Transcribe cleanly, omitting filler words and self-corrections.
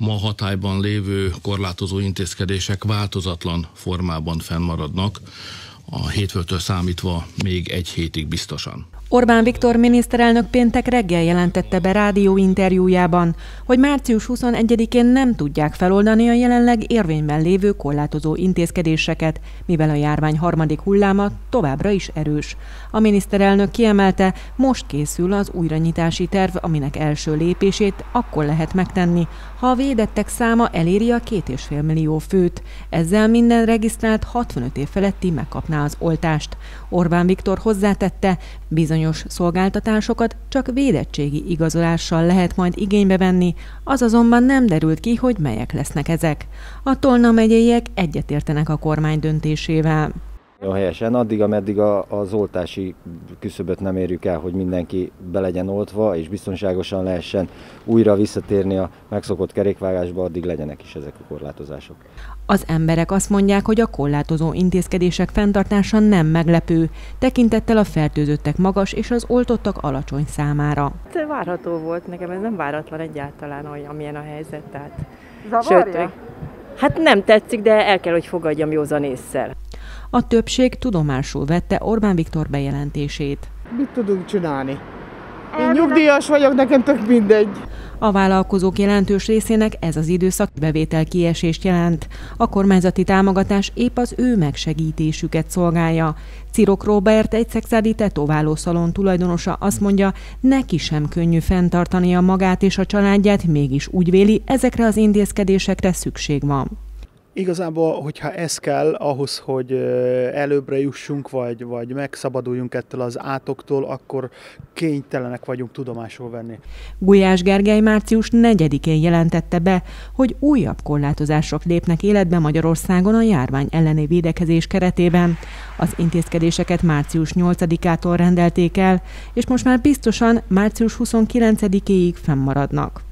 ma hatályban lévő korlátozó intézkedések változatlan formában fennmaradnak, a hétfőtől számítva még egy hétig biztosan. Orbán Viktor miniszterelnök péntek reggel jelentette be rádióinterjújában, hogy március 21-én nem tudják feloldani a jelenleg érvényben lévő korlátozó intézkedéseket, mivel a járvány harmadik hulláma továbbra is erős. A miniszterelnök kiemelte, most készül az újranyitási terv, aminek első lépését akkor lehet megtenni, ha a védettek száma eléri a 2,5 millió főt. Ezzel minden regisztrált 65 év feletti megkapná az oltást. Orbán Viktor hozzátette, bizonyos szolgáltatásokat csak védettségi igazolással lehet majd igénybe venni, az azonban nem derült ki, hogy melyek lesznek ezek. A Tolna megyeiek egyetértenek a kormány döntésével. Helyesen, addig, ameddig az oltási küszöböt nem érjük el, hogy mindenki be legyen oltva, és biztonságosan lehessen újra visszatérni a megszokott kerékvágásba, addig legyenek is ezek a korlátozások. Az emberek azt mondják, hogy a korlátozó intézkedések fenntartása nem meglepő, tekintettel a fertőzöttek magas és az oltottak alacsony számára. Várható volt, nekem ez nem váratlan egyáltalán, amilyen a helyzet. Tehát. Zavarja? Hát nem tetszik, de el kell, hogy fogadjam józan ésszel. A többség tudomásul vette Orbán Viktor bejelentését. Mit tudunk csinálni? Én nyugdíjas vagyok, nekem tök mindegy. A vállalkozók jelentős részének ez az időszak bevétel kiesést jelent. A kormányzati támogatás épp az ő megsegítésüket szolgálja. Cirok Róbert, egy szexádi tetoválószalon tulajdonosa azt mondja, neki sem könnyű fenntartania magát és a családját, mégis úgy véli, ezekre az intézkedésekre szükség van. Igazából, hogyha ez kell ahhoz, hogy előbbre jussunk, vagy megszabaduljunk ettől az átoktól, akkor kénytelenek vagyunk tudomásul venni. Gulyás Gergely március 4-én jelentette be, hogy újabb korlátozások lépnek életbe Magyarországon a járvány elleni védekezés keretében. Az intézkedéseket március 8-ától rendelték el, és most már biztosan március 29-éig fennmaradnak.